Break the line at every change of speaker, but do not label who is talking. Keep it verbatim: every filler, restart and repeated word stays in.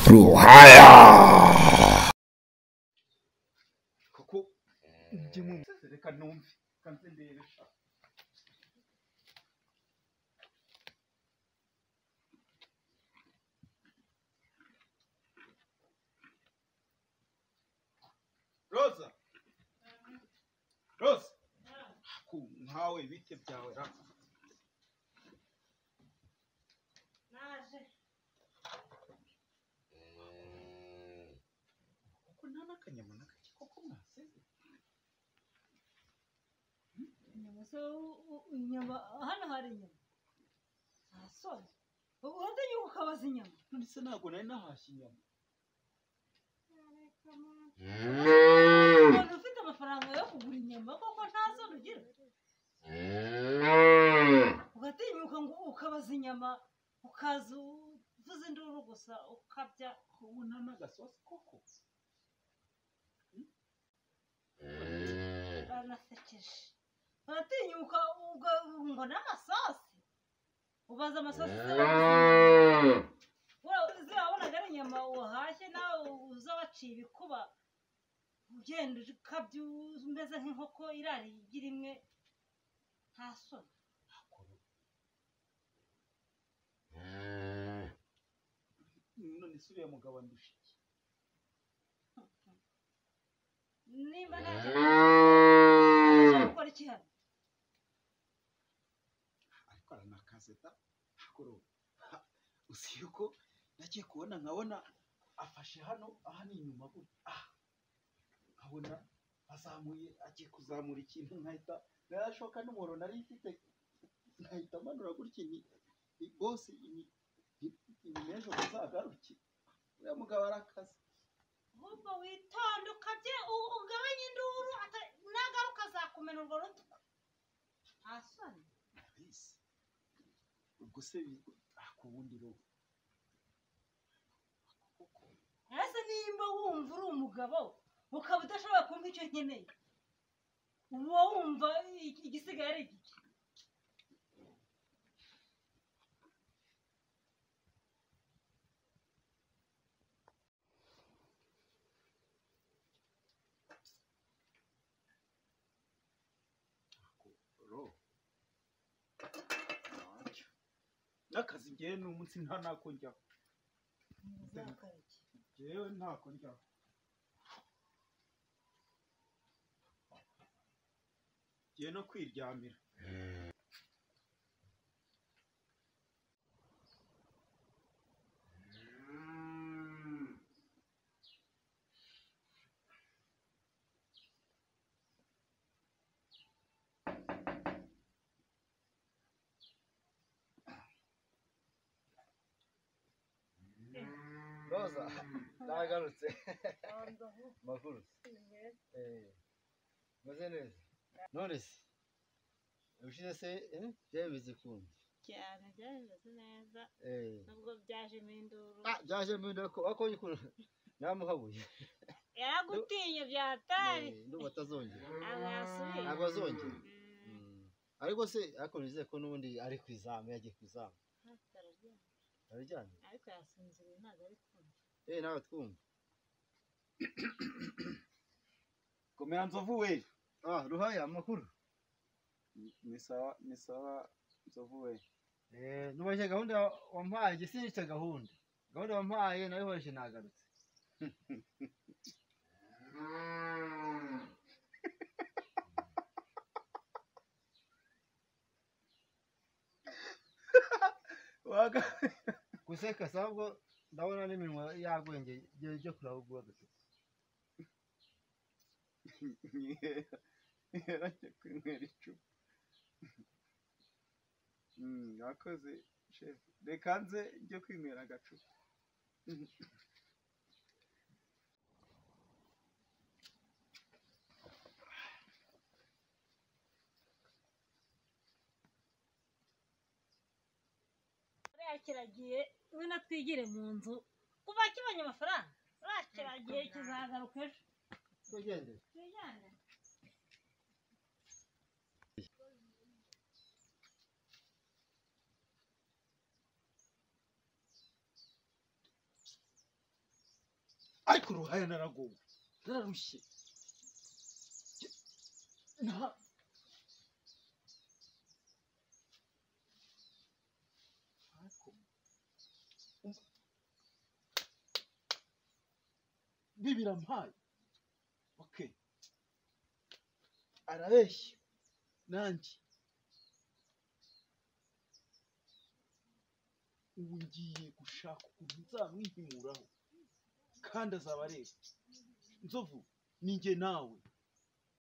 Ruhaya
kuko njye mu reka numve kanze ndebe Rosa Rosa nkawe bite byawe ra
naje
kuko nta nakanyama nakaki koko mwaseze
inyama so inyama hano hari inyama asone ubundi yuko ukabaza inyama
ndetse ntabwo nari nahashye inyama
umuntu ufite amafaranga yo kugura inyama koko ntazo ugira ugatinyuka ngo ukabaza inyama ukaza uvuze induru gusa ukabya
ubona n'agasosi koko
baranasekeje uratinyuka ngo n'amasosi ubaza amasosi wabonaga ari inyama wahashye nawe uza waciye ibikuba ugenda ukabya umeze nk'inkoko irari igira imwe nta soni
none se uriya mugabo andusha iki
nimba ntacyo gukora iki hano
ariko aranakaze da uzi yuko nagiye kubona nkabona afashe hano aha ni inyuma gutya ah nkabona azamuye agiye kuzamura ikintu nkahita narashoka n'umuhoro nari mfite nkahita manura gutya ni bose ni n'ejo bazagaruke uriya mugabo arakaze
ahubwo witonde ukabye ugabanye induru nagaruka azakumena urwo rutwe nta soni
ubwo se ku bundi robo
ese nimba wumva uri umugabo ukaba udashobora kumva icyo nkeneye uba wumva igisigaye ari igiki
n'akazi ngewe n'umunsi nta ntako njyaho ngewe ntako njyaho ngewe no kwiryamira
Rosa, nagarutse. Makuru. Eh. Maze neza. Knowless. Ushize se eh byabize kundi.
cyane byaje neza
Eh.
nubwo byaje minduru
Ah, byaje minduru ko akonye ko namuhabuye.
yaragutinye byatari
Eh, ndumva atazongera.
abasubiye
Ntabwo azongera. Ariko se akonize ko nubundi ari kwizamu yagiye kwizamu. Arijyanye.
ariko yasinziriye ntabwo ari kumva
Eh, nawe twumva.
komera nzovu we
Ah, Ruhaya amakuru.
ni sawa ni sawa nzovu we
Eh, nubaje gahunda wampaye gisinyica gahunda. Gahunda wampaye nayo hoje nagarutse.
waga
Kuseka sabwo ndabona n'iminwa yagwenge je kurahugwa gato.
yarajye kwinywera icupa mm yakoze chef reka nze njye kwinywera agacupa
kiragiye we natwigire mu nzu kuva kibanye amafaranga kiragiye kizagaruka ejo
Tugende.
tujyane
ariko ruhaya naragowe nararushye nta ariko bibirampaye okay arabeshya nanjye ubu ngiye gushaka ukuntu nzamwihimuraho kandi azaba areba nzovu ni njye nawe